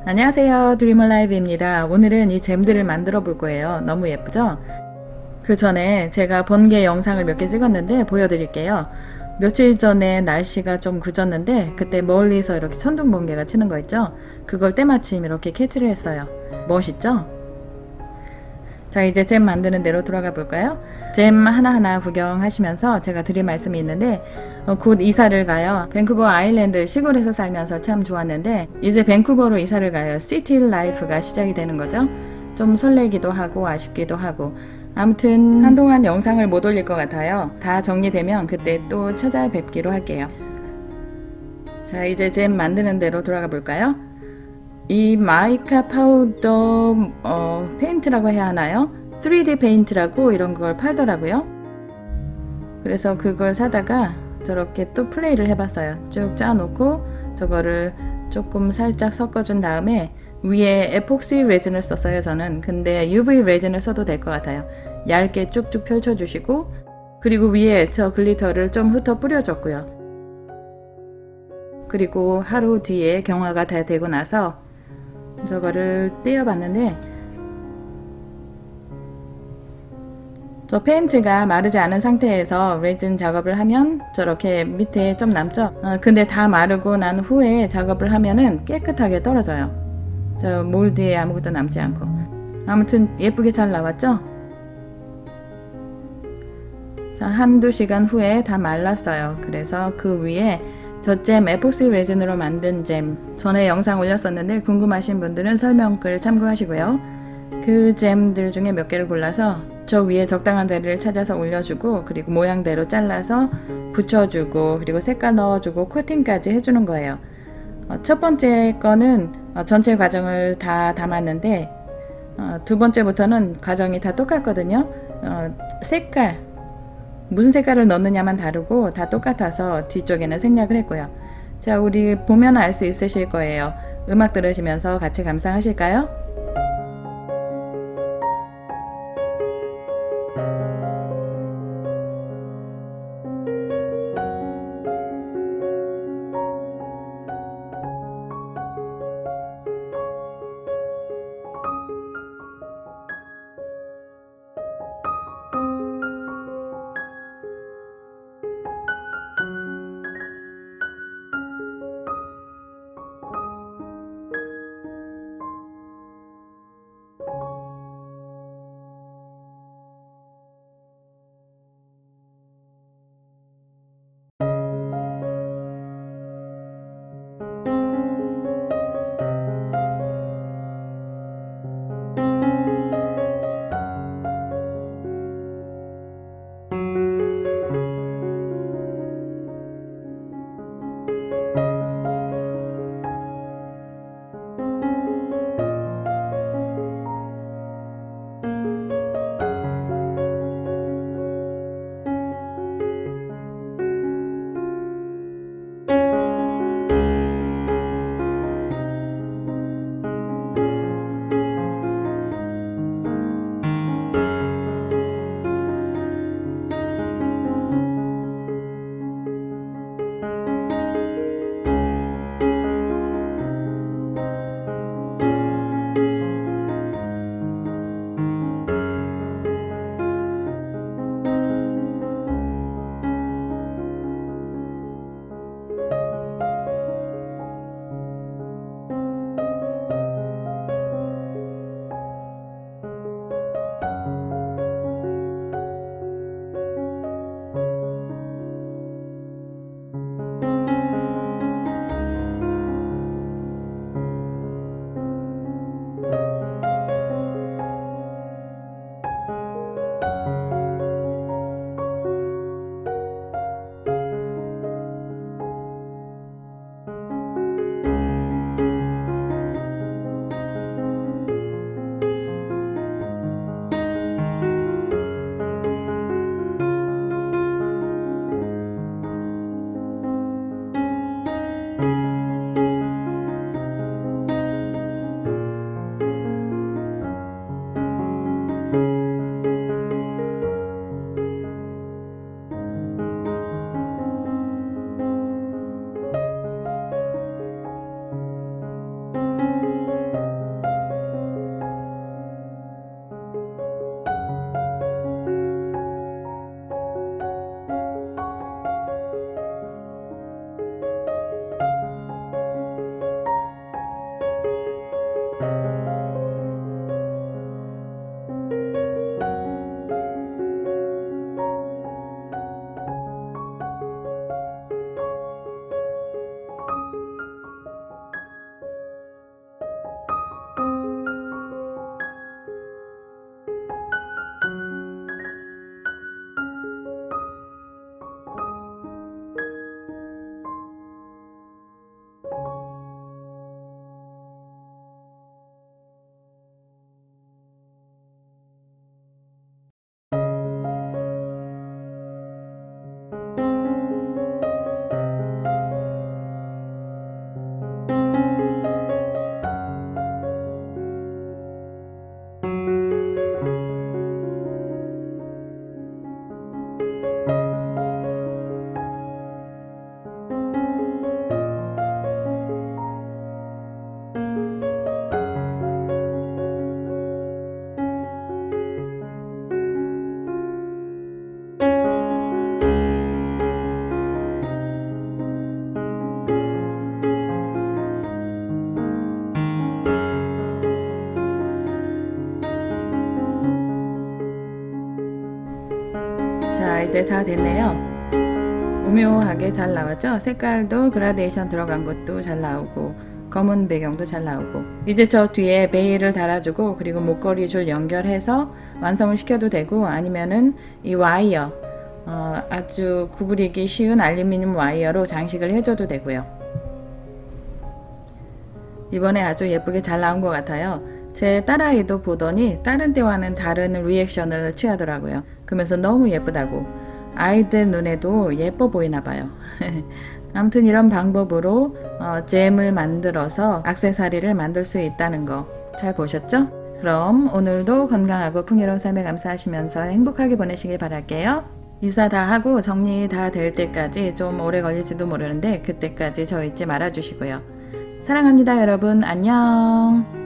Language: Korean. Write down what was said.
안녕하세요, 드리멀라이브입니다. 오늘은 이 잼들을 만들어 볼 거예요. 너무 예쁘죠? 그 전에 제가 번개 영상을 몇 개 찍었는데 보여드릴게요. 며칠 전에 날씨가 좀 굳었는데 그때 멀리서 이렇게 천둥 번개가 치는 거 있죠? 그걸 때마침 이렇게 캐치를 했어요. 멋있죠? 자, 이제 잼 만드는 대로 돌아가 볼까요? 잼 하나하나 구경하시면서 제가 드릴 말씀이 있는데 곧 이사를 가요. 밴쿠버 아일랜드 시골에서 살면서 참 좋았는데 이제 밴쿠버로 이사를 가요. 시티 라이프가 시작이 되는 거죠. 좀 설레기도 하고 아쉽기도 하고 아무튼 한동안 영상을 못 올릴 것 같아요. 다 정리되면 그때 또 찾아뵙기로 할게요. 자, 이제 잼 만드는 대로 돌아가 볼까요? 이 마이카 파우더 페인트라고 해야 하나요? 3D 페인트라고 이런 걸 팔더라고요. 그래서 그걸 사다가 저렇게 또 플레이를 해봤어요. 쭉 짜놓고 저거를 조금 살짝 섞어준 다음에 위에 에폭시 레진을 썼어요. 저는 근데 UV 레진을 써도 될 것 같아요. 얇게 쭉쭉 펼쳐주시고 그리고 위에 저 글리터를 좀 흩어 뿌려줬고요. 그리고 하루 뒤에 경화가 다 되고 나서 저거를 떼어봤는데 저 페인트가 마르지 않은 상태에서 레진 작업을 하면 저렇게 밑에 좀 남죠? 근데 다 마르고 난 후에 작업을 하면은 깨끗하게 떨어져요. 저 몰드에 아무것도 남지 않고. 아무튼 예쁘게 잘 나왔죠? 자, 한두 시간 후에 다 말랐어요. 그래서 그 위에 저 잼 에폭시 레진으로 만든 잼 전에 영상 올렸었는데 궁금하신 분들은 설명글 참고하시고요. 그 잼들 중에 몇 개를 골라서 저 위에 적당한 자리를 찾아서 올려주고 그리고 모양대로 잘라서 붙여주고 그리고 색깔 넣어주고 코팅까지 해주는 거예요. 첫 번째 거는 전체 과정을 다 담았는데 두 번째부터는 과정이 다 똑같거든요. 색깔 무슨 색깔을 넣느냐만 다르고 다 똑같아서 뒤쪽에는 생략을 했고요. 자, 우리 보면 알 수 있으실 거예요. 음악 들으시면서 같이 감상하실까요? 이제 다 됐네요. 오묘하게 잘 나왔죠? 색깔도 그라데이션 들어간 것도 잘 나오고 검은 배경도 잘 나오고 이제 저 뒤에 베일을 달아주고 그리고 목걸이 줄 연결해서 완성을 시켜도 되고 아니면은 이 와이어 아주 구부리기 쉬운 알루미늄 와이어로 장식을 해줘도 되고요. 이번에 아주 예쁘게 잘 나온 것 같아요. 제 딸아이도 보더니 다른 때와는 다른 리액션을 취하더라고요. 그러면서 너무 예쁘다고. 아이들 눈에도 예뻐 보이나 봐요. 아무튼 이런 방법으로 잼을 만들어서 액세서리를 만들 수 있다는 거 잘 보셨죠? 그럼 오늘도 건강하고 풍요로운 삶을 감사하시면서 행복하게 보내시길 바랄게요. 이사 다 하고 정리 다 될 때까지 좀 오래 걸릴지도 모르는데 그때까지 저 잊지 말아주시고요. 사랑합니다 여러분. 안녕.